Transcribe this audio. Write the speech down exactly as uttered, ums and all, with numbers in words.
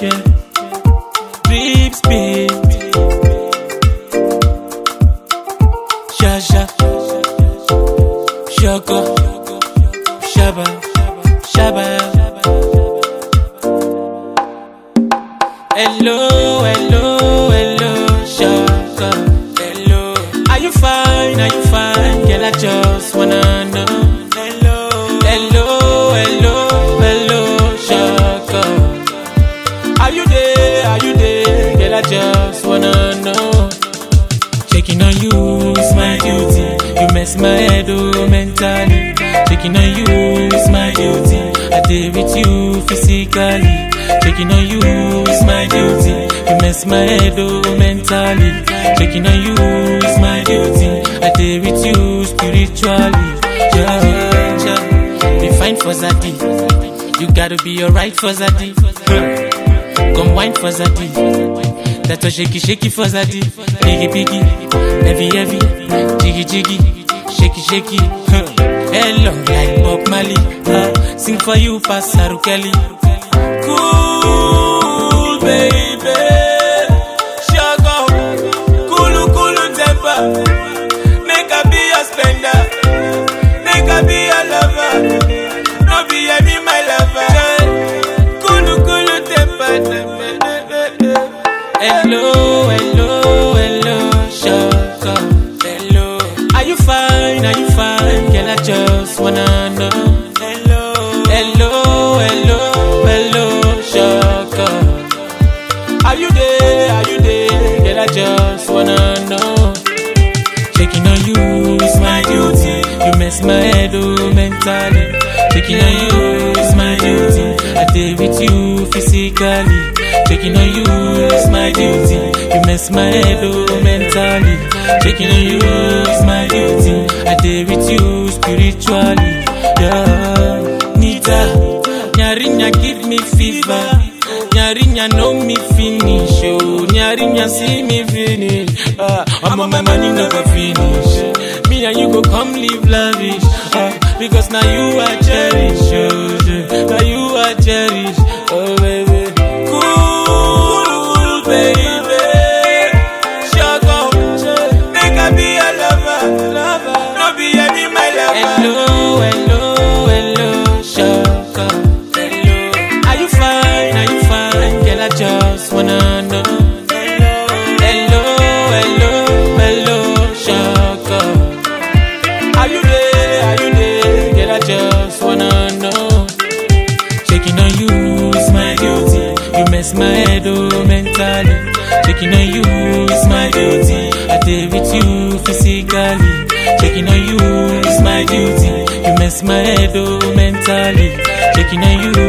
yeah. Beep speed. Shasha, Shoko, Shaba, Shaba. Hello, hello, hello, Shoko. Hello, are you fine? Are you fine? Girl, I just wanna know. Hello, hello, hello, hello, Shoko. Are you there? Are you there? Girl, I just wanna know. Checking on you is my duty. You mess my head, oh, mentally. Checking on you is my duty. I deal with you physically. Checking on you is my duty. You mess my head, oh, mentally. Checking on you is my duty. I deal with you spiritually. Yeah, yeah. Be fine for Zaddy. You gotta be alright for Zaddy. Come wine for Zaddy. That's a shaky, shaky for Zaddy. Biggie, biggie, heavy, heavy, jiggy, jiggy, shaky, shaky. Hello, like Bob Marley. Uh, sing for you, Pastor Kelly. Cool, baby. Shaka, cool, cool temper. Make her be a spender. Make her be a lover. No be any my lover. Cool, cool temper. Hello, hello, hello, Shaka. Hello, are you fine? Are you fine? Girl, I just wanna know. Hello, hello, hello, hello, Shaka. Are you there? Are you there? Girl, I just wanna know. Checking on you is my duty. You mess my head, oh, mentally. Checking on you is my duty. I deal with you physically. Checking on you is my duty. You mess my head, oh, mentally. Checking on you is my duty. I deal with you spiritually. Yeah, Nita, Nyarinya give me fever. Nyarinya know me finish. Oh, Nyarinya see me finish. Uh, I'm on my money never finish. Me and you go come live lavish. Uh, because now you are cherish. Oh, yeah. Now you are cherish. Oh, baby. Baby, shut up. Make her be a lover, lover. No be any my lover. Hello, hello, hello, shut up. Hello, are you fine? Are you fine? Girl, I just wanna know. Hello, hello, hello, hello, shut up. Are you there? Are you there? Girl, I just wanna know. Checking on you is my duty. You mess my head, oh, mentally. Checking on you is my duty. I deal with you physically. Checking on you is my duty. You mess my head, oh, mentally. Checking on you